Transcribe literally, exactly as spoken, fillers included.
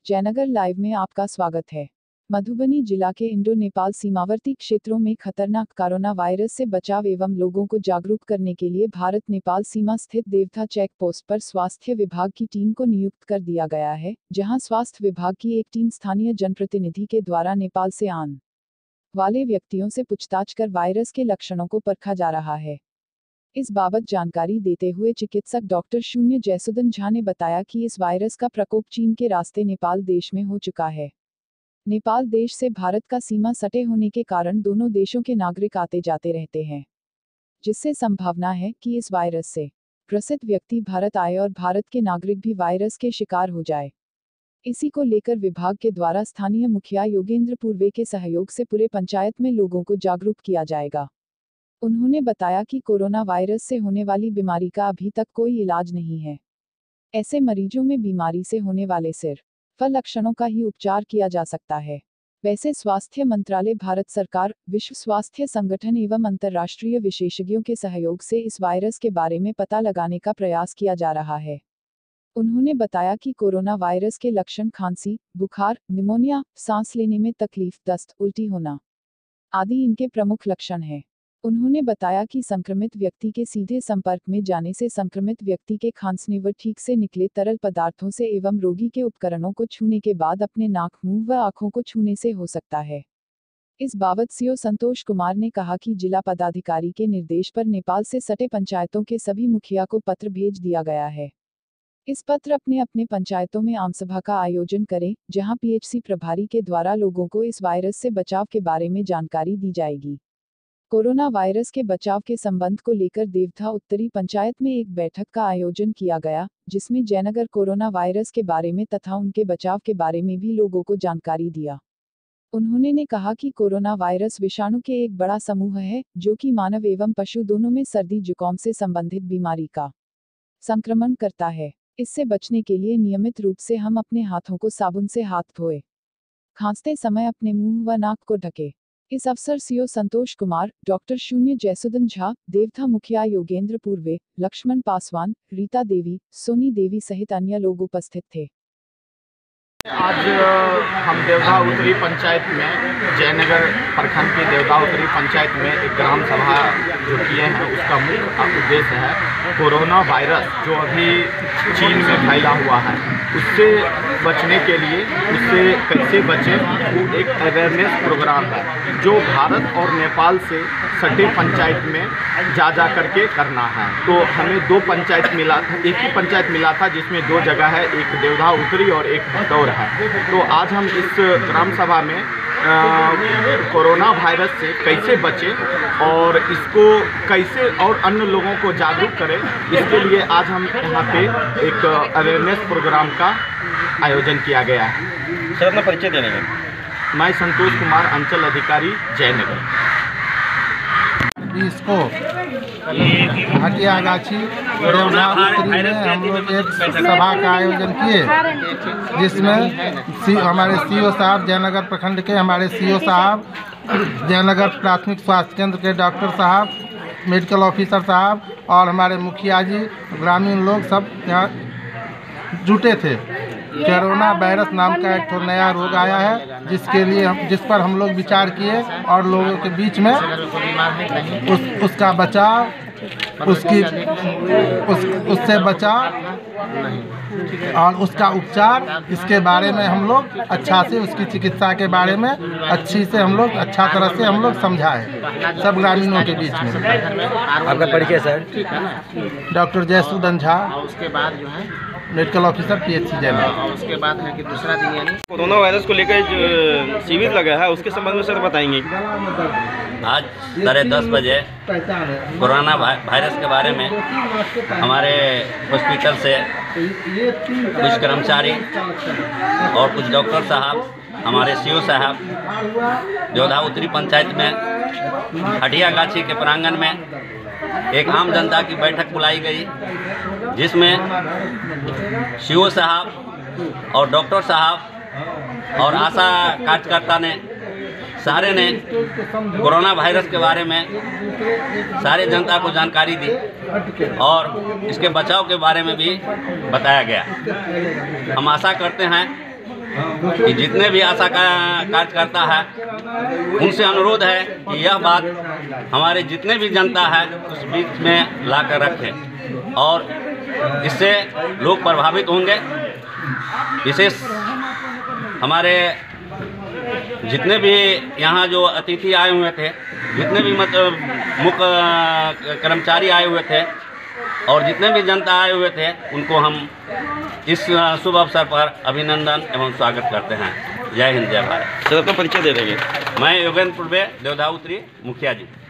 Jaynagar live में आपका स्वागत है। मधुबनी जिला के इंडो नेपाल सीमावर्ती क्षेत्रों में खतरनाक कोरोना वायरस से बचाव एवं लोगों को जागरूक करने के लिए भारत नेपाल सीमा स्थित देवथा चेक पोस्ट पर स्वास्थ्य विभाग की टीम को नियुक्त कर दिया गया है, जहां स्वास्थ्य विभाग की एक टीम स्थानीय जनप्रतिनिधि के द्वारा नेपाल से आने वाले व्यक्तियों से पूछताछ कर वायरस के लक्षणों को परखा जा रहा है। इस बाबत जानकारी देते हुए चिकित्सक डॉक्टर शून्य जयसुदन झा ने बताया कि इस वायरस का प्रकोप चीन के रास्ते नेपाल देश में हो चुका है। नेपाल देश से भारत का सीमा सटे होने के कारण दोनों देशों के नागरिक आते जाते रहते हैं, जिससे संभावना है कि इस वायरस से ग्रसित व्यक्ति भारत आए और भारत के नागरिक भी वायरस के शिकार हो जाए। इसी को लेकर विभाग के द्वारा स्थानीय मुखिया योगेंद्र पूर्वे के सहयोग से पूरे पंचायत में लोगों को जागरूक किया जाएगा। उन्होंने बताया कि कोरोना वायरस से होने वाली बीमारी का अभी तक कोई इलाज नहीं है। ऐसे मरीजों में बीमारी से होने वाले सिर्फ लक्षणों का ही उपचार किया जा सकता है। वैसे स्वास्थ्य मंत्रालय, भारत सरकार, विश्व स्वास्थ्य संगठन एवं अंतर्राष्ट्रीय विशेषज्ञों के सहयोग से इस वायरस के बारे में पता लगाने का प्रयास किया जा रहा है। उन्होंने बताया कि कोरोना वायरस के लक्षण खांसी, बुखार, निमोनिया, सांस लेने में तकलीफ, दस्त, उल्टी होना आदि इनके प्रमुख लक्षण हैं। उन्होंने बताया कि संक्रमित व्यक्ति के सीधे संपर्क में जाने से संक्रमित व्यक्ति के खांसने व ठीक से निकले तरल पदार्थों से एवं रोगी के उपकरणों को छूने के बाद अपने नाक, मुंह व आंखों को छूने से हो सकता है। इस बाबत सीओ संतोष कुमार ने कहा कि जिला पदाधिकारी के निर्देश पर नेपाल से सटे पंचायतों के सभी मुखिया को पत्र भेज दिया गया है। इस पत्र अपने अपने पंचायतों में आमसभा का आयोजन करें, जहां पीएचसी प्रभारी के द्वारा लोगों को इस वायरस से बचाव के बारे में जानकारी दी जाएगी। कोरोना वायरस के बचाव के संबंध को लेकर देवथा उत्तरी पंचायत में एक बैठक का आयोजन किया गया, जिसमें जयनगर कोरोना वायरस के बारे में तथा उनके बचाव के बारे में भी लोगों को जानकारी दिया। उन्होंने ने कहा कि कोरोना वायरस विषाणु के एक बड़ा समूह है, जो कि मानव एवं पशु दोनों में सर्दी जुकाम से संबंधित बीमारी का संक्रमण करता है। इससे बचने के लिए नियमित रूप से हम अपने हाथों को साबुन से हाथ धोए, खांसते समय अपने मुंह व नाक को ढके। इस अवसर सीओ संतोष कुमार, डॉक्टर शून्य जयसुदन झा, देवथा मुखिया योगेंद्र पूर्वे, लक्ष्मण पासवान, रीता देवी, सोनी देवी सहित अन्य लोग उपस्थित थे। आज हम देवधा उत्तरी पंचायत में, जयनगर प्रखंड की देवधा उत्तरी पंचायत में एक ग्राम सभा जो किए हैं, उसका मुख्य उद्देश्य है कोरोना वायरस जो अभी चीन में फैला हुआ है, उससे बचने के लिए, उससे कैसे बचें, वो एक अवेयरनेस प्रोग्राम है जो भारत और नेपाल से सटे पंचायत में जा जा करके करना है। तो हमें दो पंचायत मिला, एक ही पंचायत मिला था जिसमें दो जगह है, एक देवधा उत्तरी और एक भटौर है। तो आज हम इस ग्राम सभा में कोरोना वायरस से कैसे बचें और इसको कैसे और अन्य लोगों को जागरूक करें, इसके लिए आज हम यहाँ पे एक अवेयरनेस प्रोग्राम का आयोजन किया गया है। सर, अपना परिचय देने में। मैं संतोष कुमार, अंचल अधिकारी, जयनगर। इसको हटियागाछी देवधा उत्तरी में हम लोग एक सभा का आयोजन किए, जिसमें हमारे सीओ साहब, जयनगर प्रखंड के हमारे सीओ साहब, जयनगर प्राथमिक स्वास्थ्य केंद्र के डॉक्टर साहब, मेडिकल ऑफिसर साहब और हमारे मुखिया जी, ग्रामीण लोग सब यहाँ जुटे थे। कोरोना वायरस नाम का एक तो नया रोग आया है, जिसके लिए हम जिस पर हम लोग विचार किए और लोगों के बीच में उस, उसका बचाव, उसकी उस, उससे बचाव और उसका उपचार, इसके बारे में हम लोग अच्छा से, उसकी चिकित्सा के बारे में अच्छी से हम लोग अच्छा तरह से हम लोग समझाए सब ग्रामीणों के बीच में। आपका परिचय सर? डॉक्टर जयसुदन झा, उसके बाद जो है मेडिकल ऑफिसर पीएचसी जयनगर। उसके बाद है कि दूसरा दिन यानी कोरोना वायरस को लेकर जो शिविर लगा है, उसके संबंध में सर बताएंगे। आज साढ़े दस बजे कोरोना वायरस के बारे में हमारे हॉस्पिटल से कुछ कर्मचारी और कुछ डॉक्टर साहब, हमारे सीओ साहब, देवधा उत्तरी पंचायत में हटियागाछी के प्रांगण में एक आम जनता की बैठक बुलाई गई, जिसमें सीओ साहब और डॉक्टर साहब और आशा कार्यकर्ता ने सारे ने कोरोना वायरस के बारे में सारे जनता को जानकारी दी और इसके बचाव के बारे में भी बताया गया। हम आशा करते हैं कि जितने भी आशा का कार्यकर्ता है उनसे अनुरोध है कि यह बात हमारे जितने भी जनता है उस बीच में ला कर रखें और इससे लोग प्रभावित होंगे। विशेष हमारे जितने भी यहाँ जो अतिथि आए हुए थे, जितने भी मतलब मुख्य कर्मचारी आए हुए थे और जितने भी जनता आए हुए थे, उनको हम इस शुभ अवसर पर अभिनंदन एवं स्वागत करते हैं। जय हिंद, जय भारत। सर अपना परिचय दे देंगे। मैं योगेंद्र पूर्वे देवधा उत्तरी मुखिया जी।